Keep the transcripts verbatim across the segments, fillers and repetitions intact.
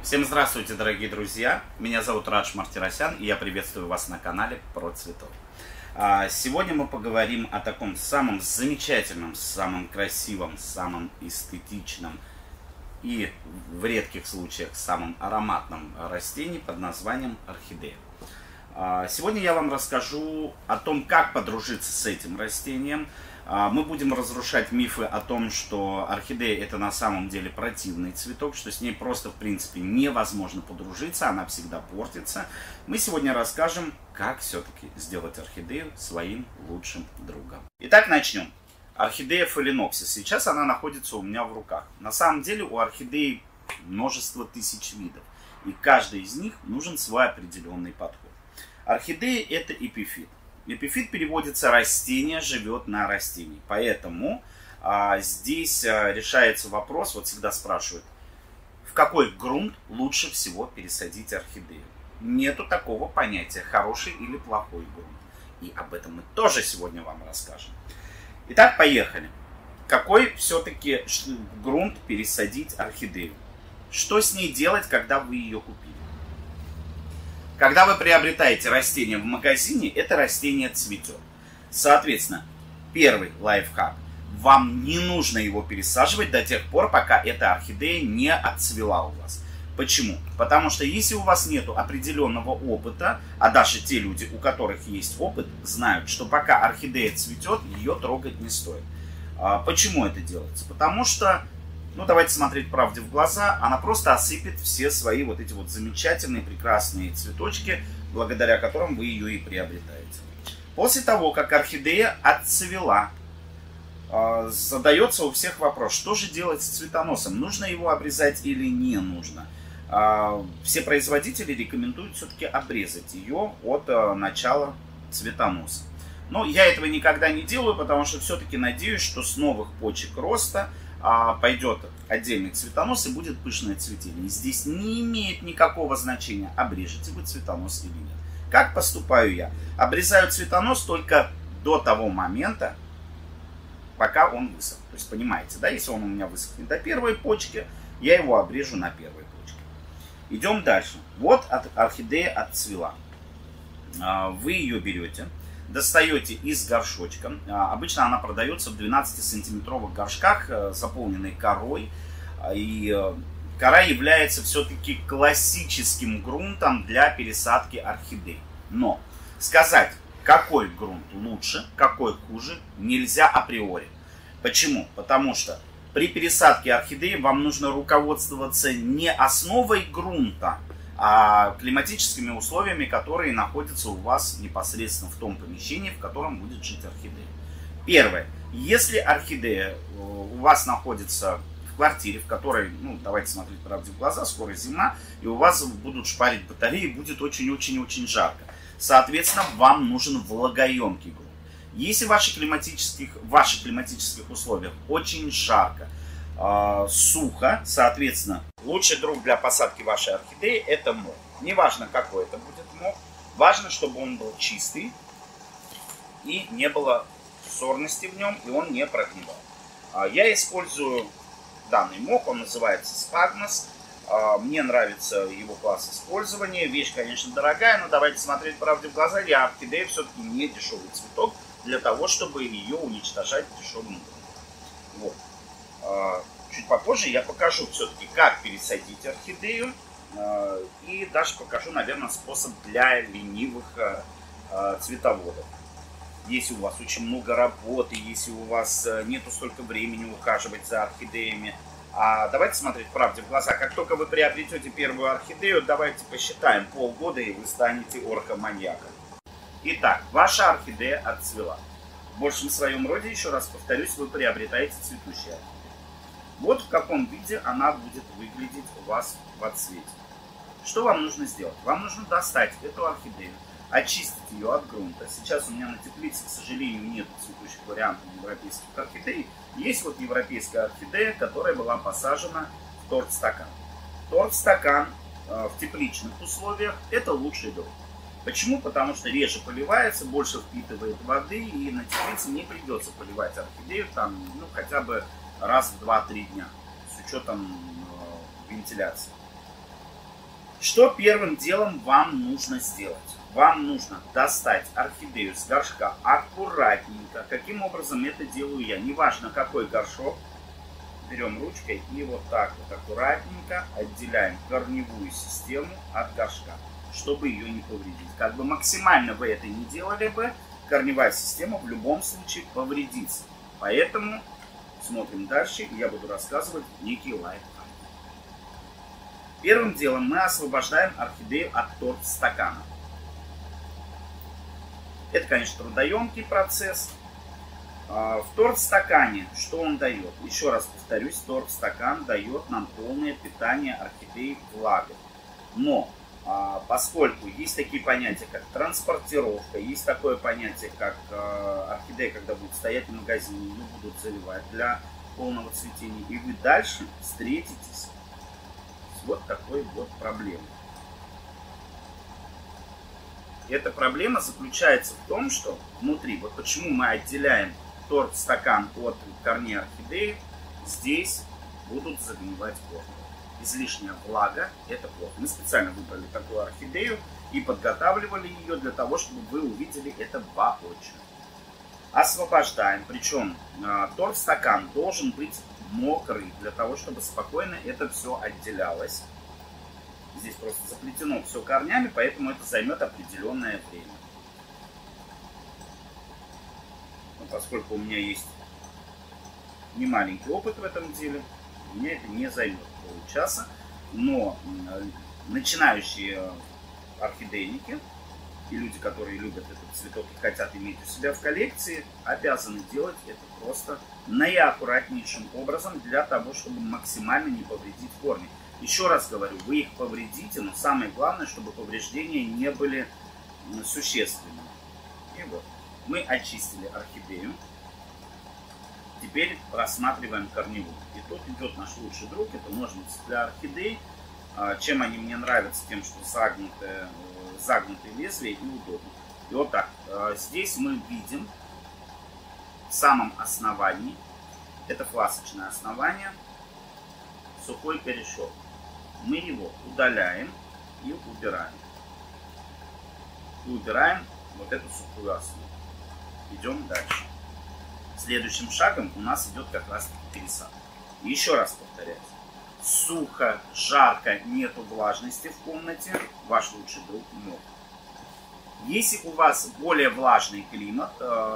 Всем здравствуйте, дорогие друзья! Меня зовут Радж Мартиросян, и я приветствую вас на канале Про Цветов. Сегодня мы поговорим о таком самом замечательном, самом красивом, самом эстетичном и в редких случаях самом ароматном растении под названием орхидея. Сегодня я вам расскажу о том, как подружиться с этим растением. Мы будем разрушать мифы о том, что орхидея это на самом деле противный цветок, что с ней просто в принципе невозможно подружиться, она всегда портится. Мы сегодня расскажем, как все-таки сделать орхидею своим лучшим другом. Итак, начнем. Орхидея фаленопсис. Сейчас она находится у меня в руках. На самом деле у орхидеи множество тысяч видов, и каждый из них нужен свой определенный подход. Орхидея это эпифит. Эпифит переводится «растение живет на растении». Поэтому а, здесь а, решается вопрос, вот всегда спрашивают, в какой грунт лучше всего пересадить орхидею. Нету такого понятия хороший или плохой грунт. И об этом мы тоже сегодня вам расскажем. Итак, поехали. Какой все-таки грунт пересадить орхидею? Что с ней делать, когда вы ее купили? Когда вы приобретаете растение в магазине, это растение цветет. Соответственно, первый лайфхак. Вам не нужно его пересаживать до тех пор, пока эта орхидея не отцвела у вас. Почему? Потому что если у вас нет определенного опыта, а даже те люди, у которых есть опыт, знают, что пока орхидея цветет, ее трогать не стоит. Почему это делается? Потому что, ну давайте смотреть правде в глаза, она просто осыпет все свои вот эти вот замечательные, прекрасные цветочки, благодаря которым вы ее и приобретаете. После того, как орхидея отцвела, задается у всех вопрос, что же делать с цветоносом? Нужно его обрезать или не нужно? Все производители рекомендуют все-таки обрезать ее от начала цветоноса. Но я этого никогда не делаю, потому что все-таки надеюсь, что с новых почек роста пойдет отдельный цветонос и будет пышное цветение. Здесь не имеет никакого значения, обрежете вы цветонос или нет. Как поступаю я? Обрезаю цветонос только до того момента, пока он высох. То есть, понимаете, да, если он у меня высохнет до первой почки, я его обрежу на первой почке. Идем дальше. Вот орхидея отцвела. Вы ее берете, достаете из горшочка. Обычно она продается в двенадцатисантиметровых горшках, заполненной корой. И кора является все-таки классическим грунтом для пересадки орхидей. Но сказать, какой грунт лучше, какой хуже, нельзя априори. Почему? Потому что при пересадке орхидеи вам нужно руководствоваться не основой грунта, а климатическими условиями, которые находятся у вас непосредственно в том помещении, в котором будет жить орхидея. Первое. Если орхидея у вас находится в квартире, в которой, ну, давайте смотреть правде в глаза, скоро зима, и у вас будут шпарить батареи, будет очень-очень-очень жарко. Соответственно, вам нужен влагоемкий грунт. Если в ваших климатических, в ваших климатических условиях очень жарко, э, сухо, соответственно, лучший друг для посадки вашей орхидеи это мох. Неважно, какой это будет мох, важно, чтобы он был чистый и не было сорности в нем, и он не прогнивал. Я использую данный мох, он называется спагнос. Мне нравится его класс использования. Вещь, конечно, дорогая, но давайте смотреть правде в глаза. Я орхидея все-таки не дешевый цветок для того, чтобы ее уничтожать дешевым грунтом. Вот. Чуть попозже я покажу все-таки, как пересадить орхидею. И даже покажу, наверное, способ для ленивых цветоводов. Если у вас очень много работы, если у вас нету столько времени ухаживать за орхидеями. А давайте смотреть правде в глаза. Как только вы приобретете первую орхидею, давайте посчитаем полгода, и вы станете орхоманьяком. Итак, ваша орхидея отцвела. В большем своем роде, еще раз повторюсь, вы приобретаете цветущую орхидею. Вот в каком виде она будет выглядеть у вас в отцвете. Что вам нужно сделать? Вам нужно достать эту орхидею, очистить ее от грунта. Сейчас у меня на теплице, к сожалению, нет цветущих вариантов европейских орхидей. Есть вот европейская орхидея, которая была посажена в торт-стакан. Торт-стакан э, в тепличных условиях это лучший друг. Почему? Потому что реже поливается, больше впитывает воды, и на теплице не придется поливать орхидею там, ну, хотя бы раз в два-три дня, с учетом э, вентиляции. Что первым делом вам нужно сделать? Вам нужно достать орхидею с горшка аккуратненько. Каким образом это делаю я? Неважно какой горшок. Берем ручкой и вот так вот аккуратненько отделяем корневую систему от горшка, чтобы ее не повредить. Как бы максимально вы это не делали бы, корневая система в любом случае повредится. Поэтому смотрим дальше, и я буду рассказывать некий лайфхак. Первым делом мы освобождаем орхидею от торт-стакана. Это, конечно, трудоемкий процесс. В торт-стакане что он дает? Еще раз повторюсь, торт-стакан дает нам полное питание орхидеи влагой. Но поскольку есть такие понятия, как транспортировка, есть такое понятие, как орхидея, когда будет стоять в магазине, ее будут заливать для полного цветения, и вы дальше встретитесь с вот такой вот проблемой. Эта проблема заключается в том, что внутри, вот почему мы отделяем торт-стакан от корней орхидеи, здесь будут загнивать корни. Излишняя влага – это плохо. Мы специально выбрали такую орхидею и подготавливали ее для того, чтобы вы увидели это воочию. Освобождаем, причем э, торт-стакан должен быть мокрый, для того, чтобы спокойно это все отделялось. Здесь просто заплетено все корнями, поэтому это займет определенное время. Но поскольку у меня есть немаленький опыт в этом деле, у меня это не займет полчаса. Но начинающие орхидейники и люди, которые любят этот цветок и хотят иметь у себя в коллекции, обязаны делать это просто наиаккуратнейшим образом, для того, чтобы максимально не повредить корни. Еще раз говорю, вы их повредите, но самое главное, чтобы повреждения не были существенными. И вот, мы очистили орхидею. Теперь рассматриваем корневую. И тут идет наш лучший друг, это ножницы для орхидей. Чем они мне нравятся? Тем, что загнутые, загнутые лезвия и удобно. И вот так, здесь мы видим в самом основании, это фласочное основание, сухой корешок. Мы его удаляем и убираем. И убираем вот эту сухую основу. Идем дальше. Следующим шагом у нас идет как раз пересадка. Еще раз повторяю. Сухо, жарко, нету влажности в комнате, ваш лучший друг мох. Если у вас более влажный климат,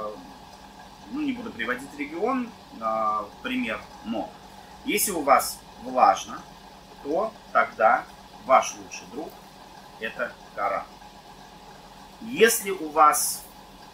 ну не буду приводить регион, пример, но если у вас влажно, то тогда ваш лучший друг это кора. Если у вас,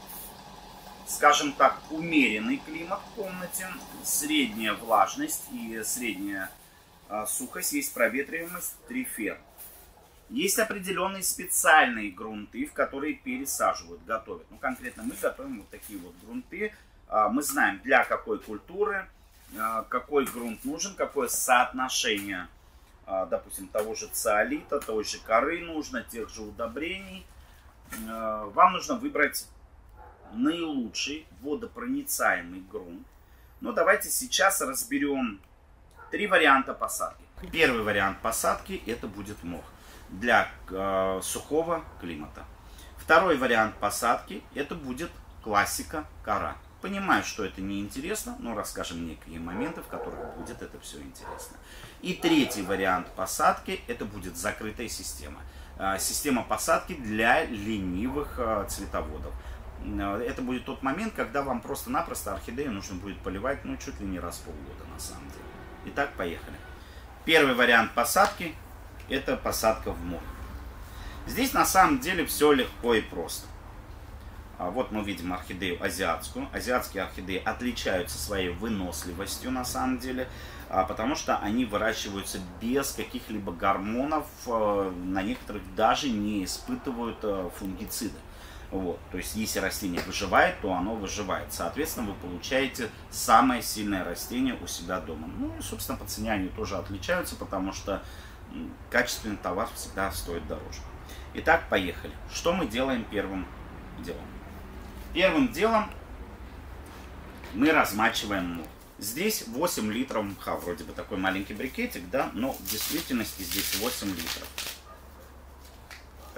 скажем так, умеренный климат в комнате, средняя влажность и средняя а, сухость, есть проветриваемость, трифер. Есть определенные специальные грунты, в которые пересаживают, готовят. Ну, конкретно мы готовим вот такие вот грунты. А, мы знаем, для какой культуры, а, какой грунт нужен, какое соотношение, а, допустим, того же циолита, той же коры нужно, тех же удобрений. А, вам нужно выбрать наилучший водопроницаемый грунт. Но давайте сейчас разберем три варианта посадки. Первый вариант посадки это будет мох для э, сухого климата. Второй вариант посадки это будет классика кора. Понимаю, что это не интересно, но расскажем некие моменты, в которых будет это все интересно. И третий вариант посадки это будет закрытая система. Э, система посадки для ленивых э, цветоводов. Это будет тот момент, когда вам просто-напросто орхидею нужно будет поливать, ну, чуть ли не раз в полгода, на самом деле. Итак, поехали. Первый вариант посадки – это посадка в мох. Здесь, на самом деле, все легко и просто. Вот мы видим орхидею азиатскую. Азиатские орхидеи отличаются своей выносливостью, на самом деле, потому что они выращиваются без каких-либо гормонов, на некоторых даже не испытывают фунгициды. Вот. То есть, если растение выживает, то оно выживает. Соответственно, вы получаете самое сильное растение у себя дома. Ну и, собственно, по цене они тоже отличаются, потому что качественный товар всегда стоит дороже. Итак, поехали. Что мы делаем первым делом? Первым делом мы размачиваем мох. Здесь восемь литров мха. Вроде бы такой маленький брикетик, да, но в действительности здесь восемь литров.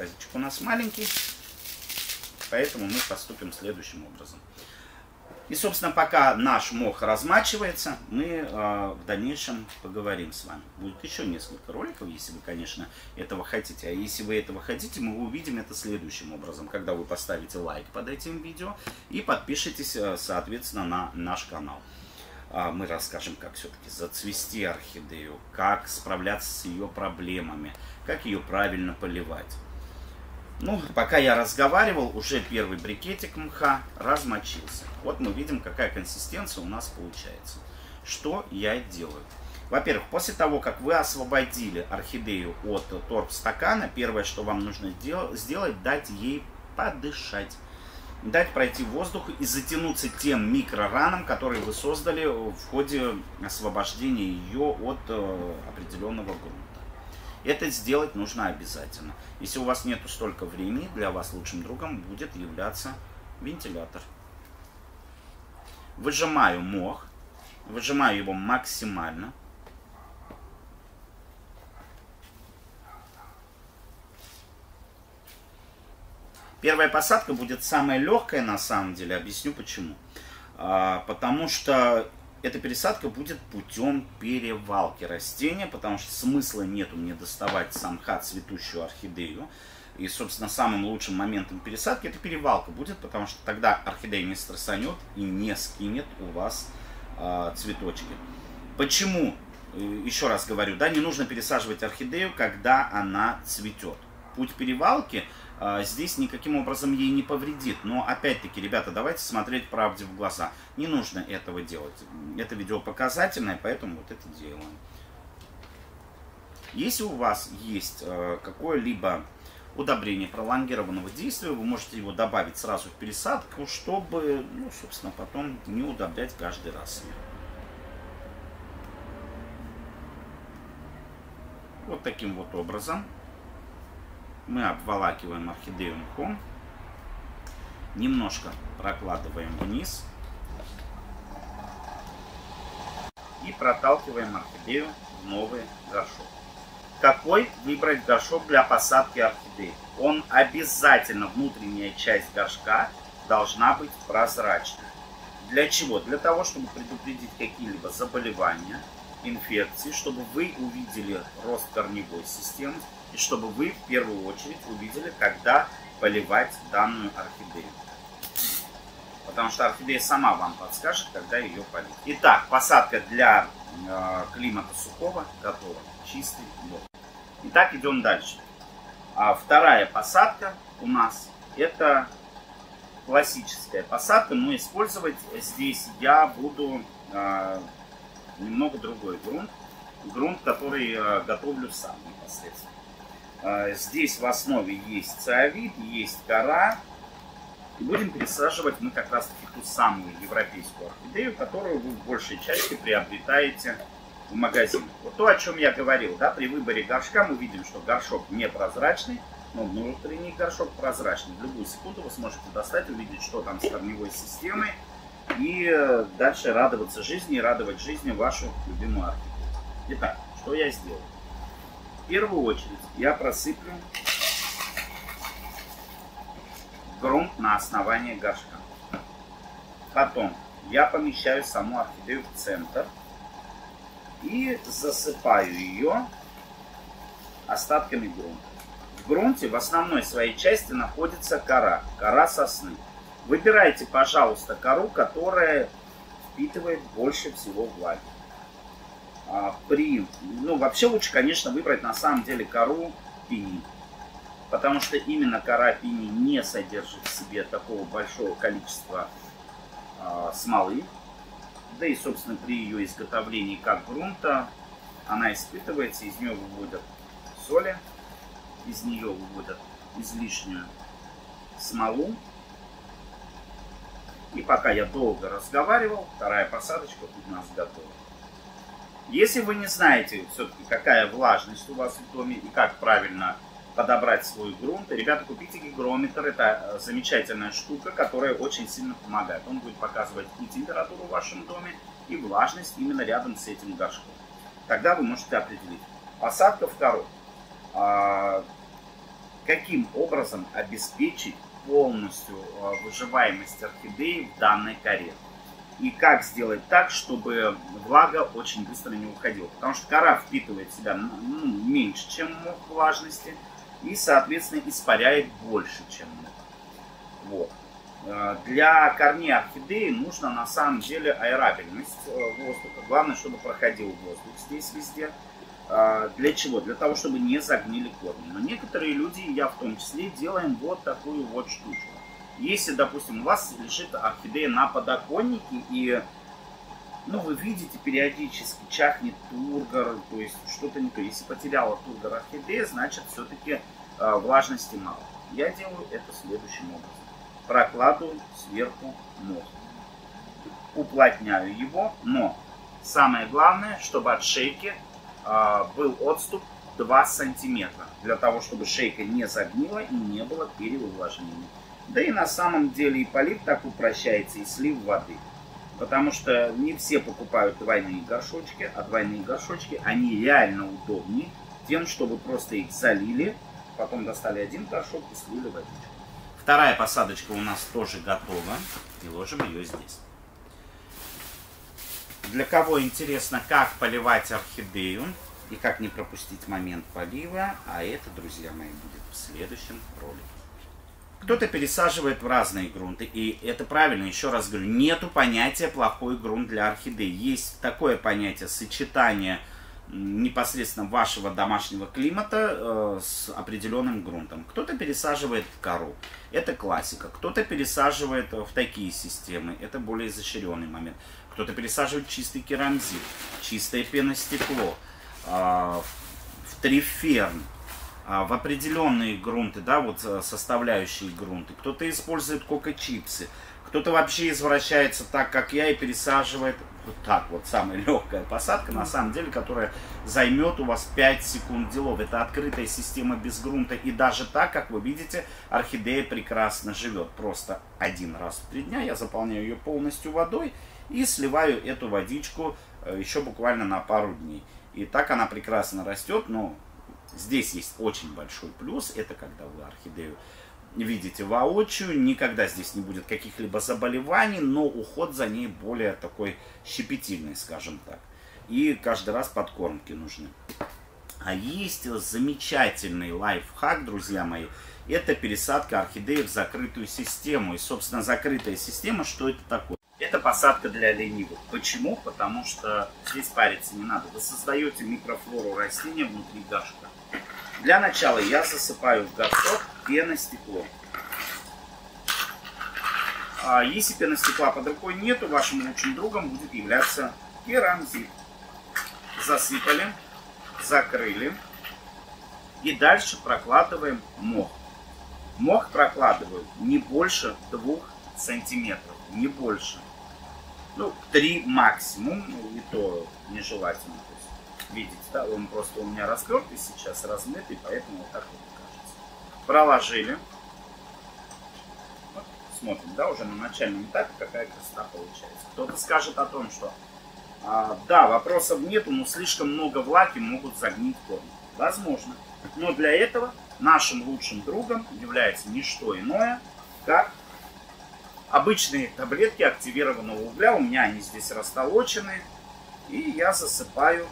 тазичек у нас маленький, поэтому мы поступим следующим образом. И, собственно, пока наш мох размачивается, мы э, в дальнейшем поговорим с вами. Будет еще несколько роликов, если вы, конечно, этого хотите. А если вы этого хотите, мы увидим это следующим образом, когда вы поставите лайк под этим видео и подпишитесь, соответственно, на наш канал. Э, мы расскажем, как все-таки зацвести орхидею, как справляться с ее проблемами, как ее правильно поливать. Ну, пока я разговаривал, уже первый брикетик мха размочился. Вот мы видим, какая консистенция у нас получается. Что я делаю? Во-первых, после того, как вы освободили орхидею от торфстакана, первое, что вам нужно сделать, дать ей подышать. Дать пройти воздуху и затянуться тем микрораном, которые вы создали в ходе освобождения ее от определенного грунта. Это сделать нужно обязательно. Если у вас нету столько времени, для вас лучшим другом будет являться вентилятор. Выжимаю мох. Выжимаю его максимально. Первая посадка будет самая легкая на самом деле. Объясню почему. А, потому что эта пересадка будет путем перевалки растения, потому что смысла нету мне доставать с мха цветущую орхидею. И, собственно, самым лучшим моментом пересадки это перевалка будет, потому что тогда орхидея не стрессанет и не скинет у вас э, цветочки. Почему? Еще раз говорю, да, не нужно пересаживать орхидею, когда она цветет. Путь перевалки э, здесь никаким образом ей не повредит. Но опять-таки, ребята, давайте смотреть правде в глаза. Не нужно этого делать. Это видео показательное, поэтому вот это делаем. Если у вас есть э, какое-либо удобрение пролонгированного действия, вы можете его добавить сразу в пересадку, чтобы, ну, собственно, потом не удобрять каждый раз. Вот таким вот образом мы обволакиваем орхидею мхом, немножко прокладываем вниз и проталкиваем орхидею в новый горшок. Какой выбрать горшок для посадки орхидеи? Он обязательно, внутренняя часть горшка должна быть прозрачной. Для чего? Для того, чтобы предупредить какие-либо заболевания, инфекции, чтобы вы увидели рост корневой системы и чтобы вы в первую очередь увидели, когда поливать данную орхидею. Потому что орхидея сама вам подскажет, когда ее полить. Итак, посадка для э, климата сухого готова. Чистый лед. Итак, идем дальше. А вторая посадка у нас это классическая посадка, но использовать здесь я буду э, немного другой грунт. Грунт, который э, готовлю сам непосредственно. Э, здесь в основе есть циавит, есть кора. И будем пересаживать мы как раз таки ту самую европейскую орхидею, которую вы в большей части приобретаете в магазинах. Вот то, о чем я говорил, да, при выборе горшка мы видим, что горшок непрозрачный, но внутренний горшок прозрачный. В любую секунду вы сможете достать, увидеть, что там с корневой системой, и дальше радоваться жизни и радовать жизни вашу любимую орхидею. Итак, что я сделал? В первую очередь я просыплю грунт на основании горшка. Потом я помещаю саму орхидею в центр и засыпаю ее остатками грунта. В грунте в основной своей части находится кора, кора сосны. Выбирайте, пожалуйста, кору, которая впитывает больше всего влаги. А при, ну, вообще лучше, конечно, выбрать на самом деле кору пини, потому что именно кора пини не содержит в себе такого большого количества э, смолы. Да и, собственно, при ее изготовлении как грунта она испытывается, из нее выводят соли, из нее выводят излишнюю смолу. И пока я долго разговаривал, вторая посадочка у нас готова. Если вы не знаете все-таки, какая влажность у вас в доме и как правильно подобрать свой грунт, ребята, купите гигрометр. Это замечательная штука, которая очень сильно помогает. Он будет показывать и температуру в вашем доме, и влажность именно рядом с этим горшком. Тогда вы можете определить. Посадка в кору. каким образом обеспечить полностью выживаемость орхидеи в данной коре. И как сделать так, чтобы влага очень быстро не уходила. Потому что кора впитывает в себя ну, меньше, чем мох влажности. И, соответственно, испаряет больше, чем мох. Вот. Для корней орхидеи нужно на самом деле аэрабельность воздуха. Главное, чтобы проходил воздух здесь везде. Для чего? Для того, чтобы не загнили корни. Но некоторые люди, я в том числе, делаем вот такую вот штучку. Если, допустим, у вас лежит орхидея на подоконнике, и ну, вы видите, периодически чахнет тургор, то есть что-то не то. Если потеряла тургор орхидея, значит все-таки э, влажности мало. Я делаю это следующим образом. Прокладываю сверху мох. Уплотняю его, но самое главное, чтобы от шейки э, был отступ два сантиметра. Для того, чтобы шейка не загнила и не было переувлажнения. Да и на самом деле и полив так упрощается, и слив воды. Потому что не все покупают двойные горшочки, а двойные горшочки, они реально удобнее тем, что вы просто их залили, потом достали один горшок и слили водичку. Вторая посадочка у нас тоже готова, и ложим ее здесь. Для кого интересно, как поливать орхидею и как не пропустить момент полива, а это, друзья мои, будет в следующем ролике. Кто-то пересаживает в разные грунты, и это правильно, еще раз говорю, нету понятия плохой грунт для орхидеи. Есть такое понятие сочетания непосредственно вашего домашнего климата э, с определенным грунтом. Кто-то пересаживает в кору, это классика. Кто-то пересаживает в такие системы, это более изощренный момент. Кто-то пересаживает чистый керамзит, чистое пеностекло, э, в триферн. В определенные грунты, да, вот составляющие грунты. Кто-то использует кока-чипсы, кто-то вообще извращается так, как я, и пересаживает вот так вот. Самая легкая посадка, на самом деле, которая займет у вас пять секунд делов. Это открытая система без грунта. И даже так, как вы видите, орхидея прекрасно живет. Просто один раз в три дня я заполняю ее полностью водой и сливаю эту водичку еще буквально на пару дней. И так она прекрасно растет, но здесь есть очень большой плюс, это когда вы орхидею видите воочию, никогда здесь не будет каких-либо заболеваний, но уход за ней более такой щепетильный, скажем так. И каждый раз подкормки нужны. А есть замечательный лайфхак, друзья мои, это пересадка орхидеи в закрытую систему. И, собственно, закрытая система, что это такое? Это посадка для ленивых. Почему? Потому что здесь париться не надо. Вы создаете микрофлору растения внутри горшка. Для начала я засыпаю в горшок пеностекло. А если пеностекла под рукой нету, вашим лучшим другом будет являться керамзит. Засыпали, закрыли. И дальше прокладываем мох. Мох прокладываю не больше двух сантиметров. Не больше. Ну, три максимум. И то нежелательно. Видите, да, он просто у меня распертый сейчас, размытый, поэтому вот так вот кажется. Проложили. Вот, смотрим, да, уже на начальном этапе какая красота получается. Кто-то скажет о том, что а, да, вопросов нету, но слишком много влаги могут загнить корни. Возможно. Но для этого нашим лучшим другом является не что иное, как обычные таблетки активированного угля. У меня они здесь растолочены. И я засыпаю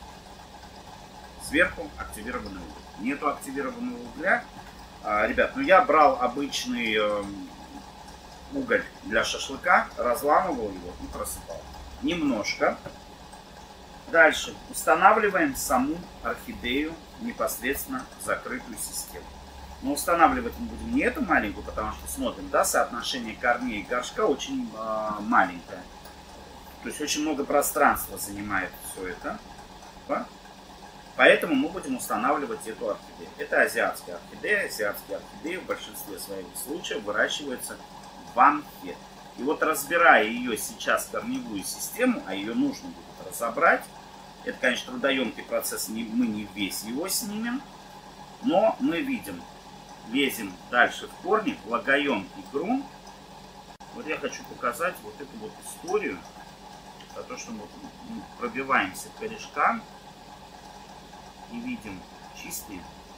сверху активированный уголь. Нету активированного угля. А, ребят, ну я брал обычный э, уголь для шашлыка, разламывал его и просыпал. Немножко. Дальше устанавливаем саму орхидею непосредственно в закрытую систему. Но устанавливать мы будем не эту маленькую, потому что смотрим, да, соотношение корней и горшка очень э, маленькое. То есть очень много пространства занимает все это. Да? Поэтому мы будем устанавливать эту орхидею. Это азиатская орхидея. Азиатские орхидеи в большинстве своих случаев выращиваются в банке. И вот разбирая ее сейчас корневую систему, а ее нужно будет разобрать, это, конечно, трудоемкий процесс, мы не весь его снимем, но мы видим, лезем дальше в корни, влагоемкий грунт. Вот я хочу показать вот эту вот историю, за то, что мы пробиваемся к корешкам и видим чистые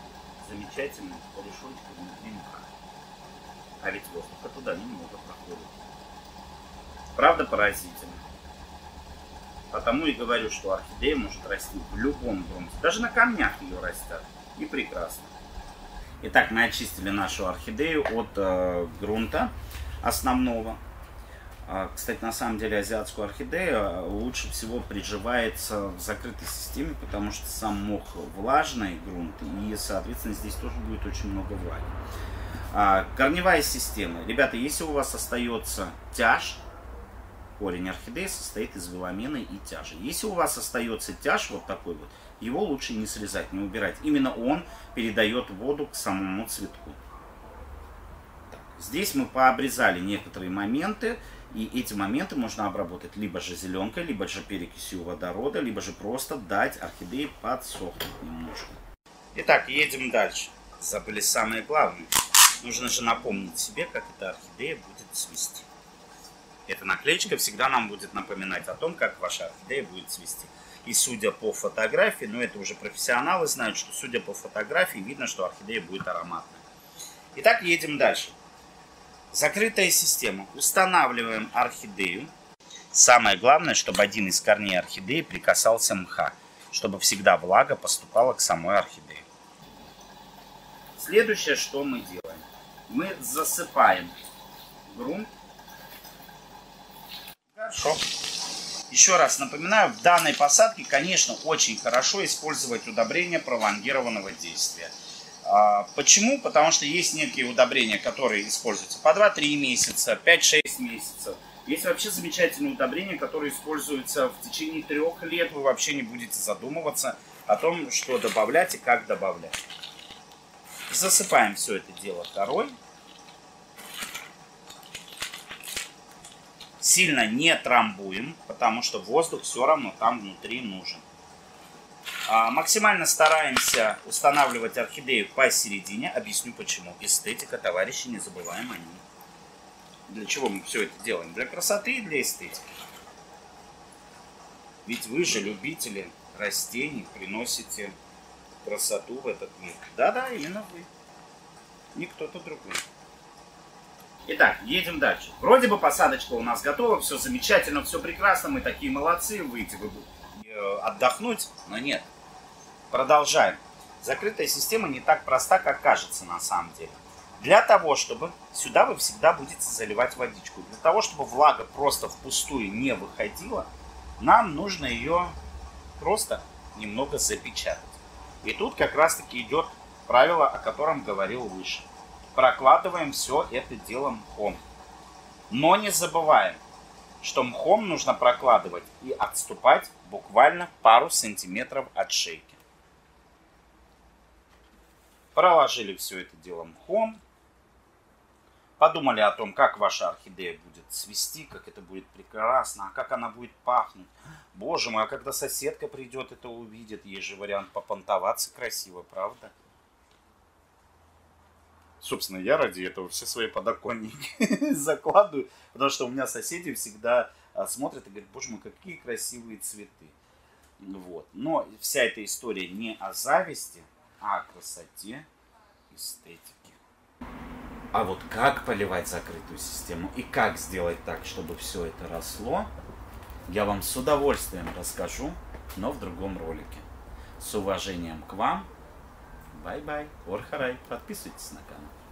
замечательная корешочка внутри мха. А ведь воздуха туда немного проходит. Правда поразительно? Потому и говорю, что орхидея может расти в любом грунте. Даже на камнях ее растят. И прекрасно. Итак, мы очистили нашу орхидею от э, грунта основного. А, кстати, на самом деле азиатскую орхидею лучше всего приживается в закрытой системе, потому что сам мох влажный грунт, и, соответственно, здесь тоже будет очень много влаги. А, корневая система. Ребята, если у вас остается тяж, корень орхидеи состоит из веломены и тяжи. Если у вас остается тяж вот такой вот, его лучше не срезать, не убирать. Именно он передает воду к самому цветку. Так, здесь мы пообрезали некоторые моменты, и эти моменты можно обработать либо же зеленкой, либо же перекисью водорода, либо же просто дать орхидее подсохнуть немножко. Итак, едем дальше. Забыли самое главное. Нужно же напомнить себе, как эта орхидея будет цвести. Эта наклеечка всегда нам будет напоминать о том, как ваша орхидея будет цвести. И судя по фотографии, ну это уже профессионалы знают, что судя по фотографии видно, что орхидея будет ароматной. Итак, едем дальше. Закрытая система. Устанавливаем орхидею. Самое главное, чтобы один из корней орхидеи прикасался мха, чтобы всегда влага поступала к самой орхидее. Следующее, что мы делаем. Мы засыпаем грунт. Хорошо. Еще раз напоминаю, в данной посадке, конечно, очень хорошо использовать удобрения пролонгированного действия. Почему? Потому что есть некие удобрения, которые используются по два-три месяца, пять-шесть месяцев. Есть вообще замечательные удобрения, которые используются в течение трех лет. Вы вообще не будете задумываться о том, что добавлять и как добавлять. Засыпаем все это дело корой. Сильно не трамбуем, потому что воздух все равно там внутри нужен. А, максимально стараемся устанавливать орхидею посередине. Объясню почему. Эстетика, товарищи, не забываем о ней. Для чего мы все это делаем? Для красоты и для эстетики. Ведь вы же любители растений, приносите красоту в этот мир. Да-да, именно вы. Не кто-то другой. Итак, едем дальше. Вроде бы посадочка у нас готова, все замечательно, все прекрасно, мы такие молодцы, выйти вы отдохнуть, но нет. Продолжаем. Закрытая система не так проста, как кажется на самом деле. Для того, чтобы сюда вы всегда будете заливать водичку, для того, чтобы влага просто впустую не выходила, нам нужно ее просто немного запечатать. И тут как раз таки идет правило, о котором говорил выше. Прокладываем все это дело мхом. Но не забываем, что мхом нужно прокладывать и отступать буквально пару сантиметров от шейки. Проложили все это дело мхом. Подумали о том, как ваша орхидея будет цвести, как это будет прекрасно, а как она будет пахнуть. Боже мой, а когда соседка придет, это увидит, есть же вариант попонтоваться красиво, правда? Собственно, я ради этого все свои подоконники закладываю, потому что у меня соседи всегда смотрят и говорят: боже мой, какие красивые цветы. Вот. Но вся эта история не о зависти, а о красоте, эстетике. А вот как поливать закрытую систему и как сделать так, чтобы все это росло, я вам с удовольствием расскажу, но в другом ролике. С уважением к вам. Бай-бай. Орхарай. Подписывайтесь на канал.